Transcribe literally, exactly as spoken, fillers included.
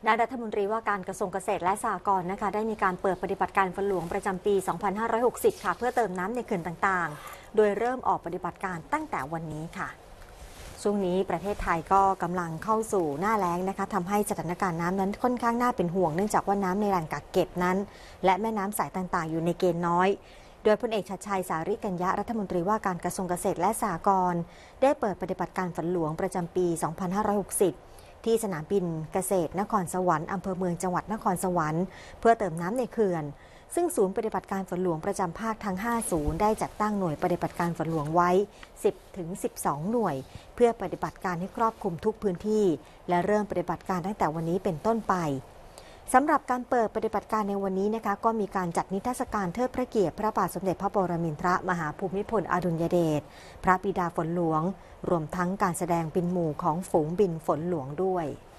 นายรัฐมนตรีว่าการกระทรวงเกษตรและสหกรณ์นะคะได้มีการเปิดปฏิบัติการฝนหลวงประจำปี สองพันห้าร้อยหกสิบ ค่ะเพื่อเติมน้ำในเขื่อนต่างๆ โดยเริ่มออกปฏิบัติการตั้งแต่วันนี้ค่ะช่วงนี้ประเทศไทยก็กำลังเข้าสู่หน้าแล้งนะคะทำให้สถานการณ์น้ำนั้นค่อนข้างน่าเป็นห่วงเนื่องจากว่าน้ำในแหล่งกักเก็บนั้นและแม่น้ำสายต่างๆอยู่ในเกณฑ์น้อยโดยพลเอกชัดชัยสาริกัญญะรัฐมนตรีว่าการกระทรวงเกษตรและสหกรณ์ได้เปิดปฏิบัติการฝนหลวงประจำปี สองพันห้าร้อยหกสิบ ที่สนามบินเกษตรนครสวรรค์อำเภอเมืองจังหวัดนครสวรรค์เพื่อเติมน้ำในเขื่อนซึ่งศูนย์ปฏิบัติการฝนหลวงประจำภาคทั้งห้าศูนย์ได้จัดตั้งหน่วยปฏิบัติการฝนหลวงไว้ สิบถึงสิบสอง หน่วยเพื่อปฏิบัติการให้ครอบคลุมทุกพื้นที่และเริ่มปฏิบัติการตั้งแต่วันนี้เป็นต้นไปสำหรับการเปิดปฏิบัติการในวันนี้นะคะก็มีการจัดนิทรรศการเทิดพระเกียรติพระบาทสมเด็จพระปรมินทรมหาภูมิพลอดุลยเดชพระบิดาฝนหลวงรวมทั้งการแสดงบินหมู่ของฝูงบินฝนหลวงด้วย